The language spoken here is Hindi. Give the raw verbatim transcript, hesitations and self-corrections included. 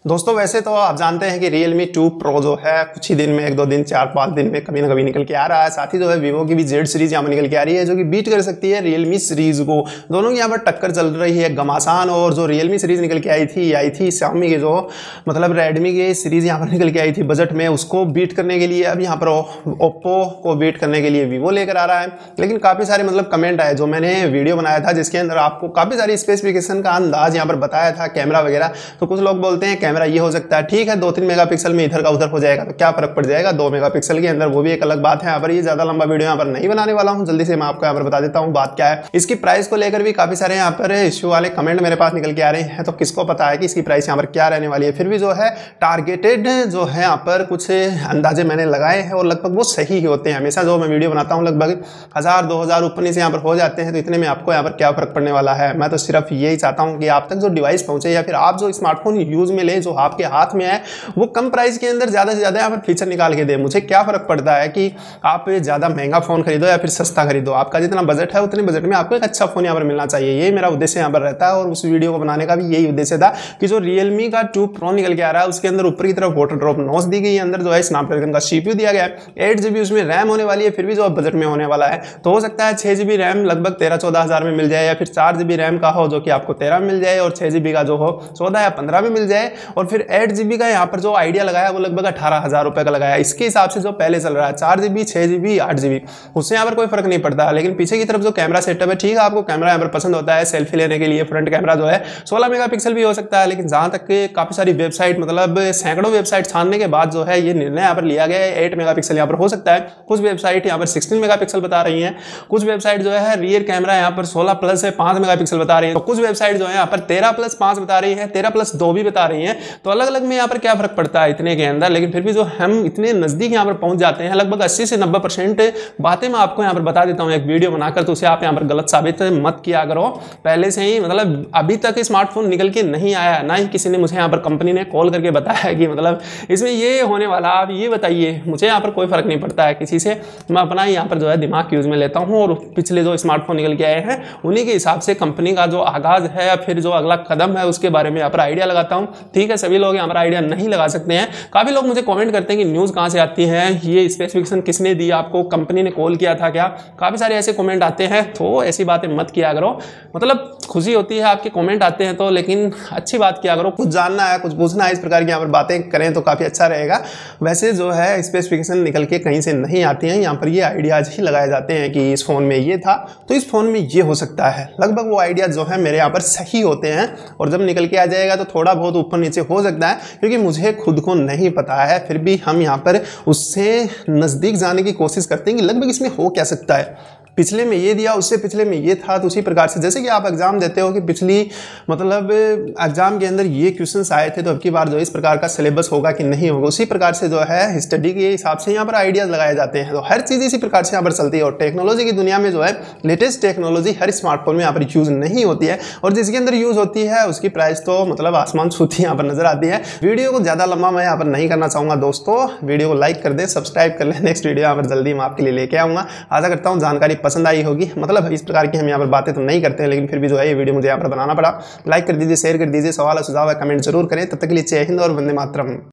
दोस्तों वैसे तो आप जानते हैं कि Realme टू Pro जो है कुछ ही दिन में, एक दो दिन, चार पाँच दिन में कभी ना कभी निकल के आ रहा है। साथ ही जो है Vivo की भी Z सीरीज यहाँ पर निकल के आ रही है जो कि बीट कर सकती है Realme सीरीज को। दोनों की यहाँ पर टक्कर चल रही है घमासान। और जो Realme सीरीज निकल के आई थी आई थी Xiaomi की जो मतलब Redmi की सीरीज यहाँ पर निकल के आई थी बजट में, उसको बीट करने के लिए अब यहाँ पर Oppo को बीट करने के लिए Vivo लेकर आ रहा है। लेकिन काफ़ी सारे मतलब कमेंट आए, जो मैंने वीडियो बनाया था जिसके अंदर आपको काफ़ी सारी स्पेसिफिकेशन का अंदाज यहाँ पर बताया था, कैमरा वगैरह। तो कुछ लोग बोलते हैं कैमरा ये हो सकता है, ठीक है, दो तीन मेगापिक्सल में इधर का उधर हो जाएगा तो क्या फर्क पड़ जाएगा, दो मेगापिक्सल के अंदर, वो भी एक अलग बात है। यहाँ पर ये ज्यादा लंबा वीडियो यहाँ पर नहीं बनाने वाला हूँ, जल्दी से मैं आपको यहाँ पर बता देता हूँ बात क्या है। इसकी प्राइस को लेकर भी काफी सारे यहाँ पर इश्यू वाले कमेंट मेरे पास निकल के आ रहे हैं, तो किसको पता है कि इसकी प्राइस यहाँ पर क्या रहने वाली है। फिर भी जो है टारगेटेड जो है यहाँ पर कुछ अंदाजे मैंने लगाए हैं और लगभग वो सही ही होते हैं। हमेशा जो मैं वीडियो बनाता हूँ लगभग हजार दो हजार ऊपर से यहाँ पर हो जाते हैं, तो इतने में आपको यहाँ पर क्या फर्क पड़ने वाला है। मैं तो सिर्फ यही चाहता हूँ कि आप तक जो डिवाइस पहुंचे या फिर आप जो स्मार्टफोन यूज में ले, जो आपके हाथ में है, वो कम प्राइस के अंदर ज्यादा से ज्यादा यहाँ पर फीचर निकाल के दे। मुझे क्या फर्क पड़ता है कि आप ज्यादा महंगा फोन खरीदो या फिर सस्ता खरीदो, आपका जितना बजट है उतने बजट में आपको एक अच्छा फोन यहाँ पर मिलना चाहिए। यही मेरा उद्देश्य यहाँ पर रहता है और उस वीडियो को बनाने का भी यही उद्देश्य था कि जो Realme का टू Pro निकल के आ रहा है उसके अंदर ऊपर की तरफ वाटर ड्रॉप नॉच दी गई है, अंदर जो है स्नैपड्रैगन का सीपीयू दिया गया है, एट जीबी उसमें रैम होने वाली है, फिर भी जो बजट में होने वाला है। तो हो सकता है छह जीबी रैम लगभग तेरह चौदह हजार में मिल जाए, या फिर चार जीबी रैम का हो जो कि आपको तेरह में मिल जाए, और छह जीबी का जो हो चौदह या पंद्रह में मिल जाए, और फिर एट जीबी का यहाँ पर जो आइडिया लगाया वो लगभग अठारह हजार रुपए का लगाया। इसके हिसाब से जो पहले चल रहा है चार जीबी छह जीबी आठ जीबी, उससे यहाँ पर कोई फर्क नहीं पड़ता। लेकिन पीछे की तरफ जो कैमरा सेटअप है, ठीक है, आपको कैमरा यहाँ पर पसंद होता है सेल्फी लेने के लिए, फ्रंट कैमरा जो है सोलह मेगापिक्सल भी हो सकता है। लेकिन जहां तक कि काफी सारी वेबसाइट मतलब सैकड़ों वेबसाइट छानने के बाद जो है ये निर्णय यहाँ पर लिया गया है एट मेगापिक्सल यहाँ पर हो सकता है। कुछ वेबसाइट यहाँ पर सिक्सटीन मेगापिक्सल बता रही है, कुछ वेबसाइट जो है रियर कैमरा यहाँ पर सोलह प्लस है पांच मेगापिक्सल बता रही है, तो कुछ वेबसाइट जो है यहाँ पर तेरह प्लस पांच बता रही है, तेरह प्लस दो भी बता रही है। तो अलग अलग में यहाँ पर क्या फर्क पड़ता है इतने के अंदर। लेकिन फिर भी जो हम इतने नजदीक यहाँ पर पहुंच जाते हैं, लगभग अस्सी से नब्बे परसेंट बातें मैं आपको यहाँ पर बता देता हूँ एक वीडियो बनाकर, तो उसे आप यहाँ पर गलत साबित मत किया करो पहले से ही। मतलब अभी तक स्मार्टफोन निकल के नहीं आया, ना ही किसी ने मुझे यहाँ पर कंपनी ने कॉल करके बताया कि मतलब इसमें ये होने वाला, आप ये बताइए। मुझे यहाँ पर कोई फर्क नहीं पड़ता है किसी से, मैं अपना ही यहाँ पर जो है दिमाग यूज में लेता हूँ और पिछले जो स्मार्टफोन निकल के आए हैं उन्हीं के हिसाब से कंपनी का जो आगाज है या फिर जो अगला कदम है उसके बारे में यहाँ पर आइडिया लगाता हूँ। ठीक है, सभी लोग यहाँ पर आइडिया नहीं लगा सकते हैं। काफी लोग मुझे कमेंट करते हैं कि न्यूज कहाँ से आती है, ये स्पेसिफिकेशन किसने दी आपको, कंपनी ने कॉल किया था क्या, काफी सारे ऐसे कमेंट आते हैं। तो ऐसी बातें मत किया करो, मतलब खुशी होती है आपके कमेंट आते हैं तो, लेकिन अच्छी बात किया करो। कुछ जानना है, कुछ पूछना है, इस प्रकार की यहाँ पर बातें करें तो काफी अच्छा रहेगा। वैसे जो है स्पेसिफिकेशन निकल के कहीं से नहीं आती हैं, यहाँ पर ये आइडियाज ही लगाए जाते हैं कि इस फोन में ये था तो इस फोन में ये हो सकता है। लगभग वो आइडियाज जो है मेरे यहाँ पर सही होते हैं, और जब निकल के आ जाएगा तो थोड़ा बहुत ऊपर नीचे हो सकता है, क्योंकि मुझे खुद को नहीं पता है। फिर भी हम यहाँ पर उससे नजदीक जाने की कोशिश करते हैं कि लगभग इसमें हो क्या सकता है। पिछले में ये दिया, उससे पिछले में ये था, तो उसी प्रकार से जैसे कि आप एग्जाम देते हो कि पिछली मतलब एग्जाम के अंदर ये क्वेश्चंस आए थे तो अब की बार जो इस प्रकार का सिलेबस होगा कि नहीं होगा, उसी प्रकार से जो है स्टडी के हिसाब से यहाँ पर आइडियाज लगाए जाते हैं। तो हर चीज़ इसी प्रकार से यहाँ पर चलती है। और टेक्नोलॉजी की दुनिया में जो है लेटेस्ट टेक्नोलॉजी हर स्मार्टफोन में यहाँ पर यूज नहीं होती है, और जिसके अंदर यूज होती है उसकी प्राइस तो मतलब आसमान छूती यहाँ पर नजर आती है। वीडियो को ज्यादा लंबा मैं यहाँ पर नहीं करना चाहूंगा दोस्तों, वीडियो को लाइक कर दे, सब्सक्राइब कर ले। नेक्स्ट वीडियो यहाँ पर जल्दी मैं आपके लिए लेके आऊंगा। आशा करता हूँ जानकारी पसंद आई होगी। मतलब इस प्रकार की हम यहाँ पर बातें तो नहीं करते हैं, लेकिन फिर भी जो है ये वीडियो मुझे यहाँ पर बनाना पड़ा। लाइक कर दीजिए, शेयर कर दीजिए, सवाल सुझाव है कमेंट जरूर करें। तब तक के लिए जय हिंद और वंदे मातरम।